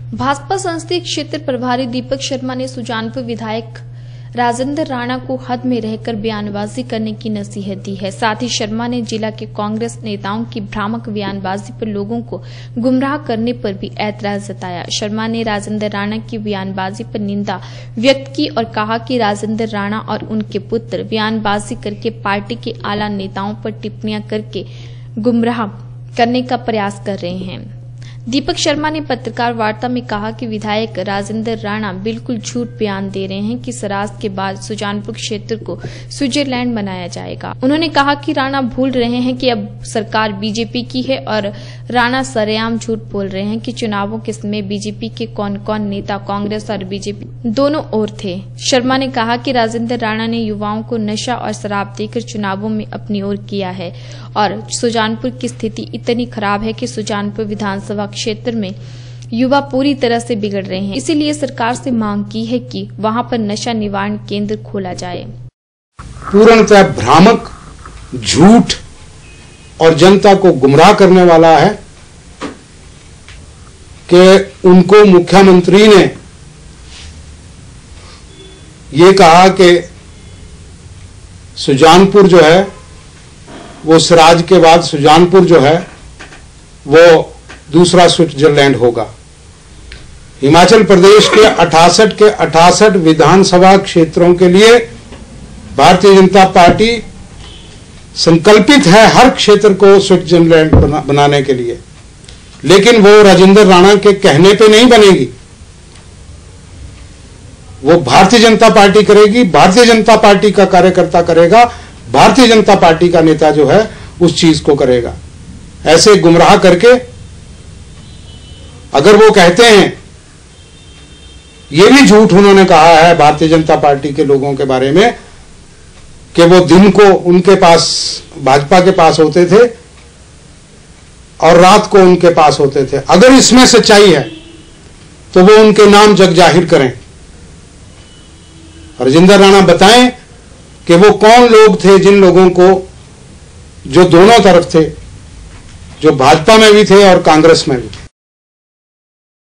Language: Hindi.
भाजपा संसदीय क्षेत्र प्रभारी दीपक शर्मा ने सुजानपुर विधायक राजेंद्र राणा को हद में रहकर बयानबाजी करने की नसीहत दी है। साथ ही शर्मा ने जिला के कांग्रेस नेताओं की भ्रामक बयानबाजी पर लोगों को गुमराह करने पर भी ऐतराज जताया। शर्मा ने राजेंद्र राणा की बयानबाजी पर निंदा व्यक्त की और कहा कि राजेंद्र राणा और उनके पुत्र बयानबाजी करके पार्टी के आला नेताओं पर टिप्पणियां करके गुमराह करने का प्रयास कर रहे हैं। दीपक शर्मा ने पत्रकार वार्ता में कहा कि विधायक राजेंद्र राणा बिल्कुल झूठ बयान दे रहे हैं कि स्वराज के बाद सुजानपुर क्षेत्र को स्विट्जरलैंड बनाया जाएगा। उन्होंने कहा कि राणा भूल रहे हैं कि अब सरकार बीजेपी की है और राणा सरेआम झूठ बोल रहे हैं कि चुनावों के समय बीजेपी के कौन कौन नेता कांग्रेस और बीजेपी दोनों ओर थे। शर्मा ने कहा कि राजेंद्र राणा ने युवाओं को नशा और शराब देकर चुनावों में अपनी ओर किया है और सुजानपुर की स्थिति इतनी खराब है कि सुजानपुर विधानसभा क्षेत्र में युवा पूरी तरह से बिगड़ रहे हैं। इसीलिए सरकार से मांग की है कि वहां पर नशा निवारण केंद्र खोला जाए। पूर्णतः भ्रामक, झूठ और जनता को गुमराह करने वाला है कि उनको मुख्यमंत्री ने ये कहा कि सुजानपुर जो है वो स्वराज के बाद सुजानपुर जो है वो दूसरा स्विट्जरलैंड होगा। हिमाचल प्रदेश के 68 विधानसभा क्षेत्रों के लिए भारतीय जनता पार्टी संकल्पित है हर क्षेत्र को स्विट्जरलैंड बनाने के लिए, लेकिन वो राजेंद्र राणा के कहने पे नहीं बनेगी। वो भारतीय जनता पार्टी करेगी, भारतीय जनता पार्टी का कार्यकर्ता करेगा, भारतीय जनता पार्टी का नेता जो है उस चीज को करेगा। ऐसे गुमराह करके अगर वो कहते हैं, ये भी झूठ उन्होंने कहा है भारतीय जनता पार्टी के लोगों के बारे में कि वो दिन को उनके पास भाजपा के पास होते थे और रात को उनके पास होते थे। अगर इसमें सच्चाई है तो वो उनके नाम जग जाहिर करें। राजेंद्र राणा बताएं कि वो कौन लोग थे जिन लोगों को, जो दोनों तरफ थे, जो भाजपा में भी थे और कांग्रेस में भी।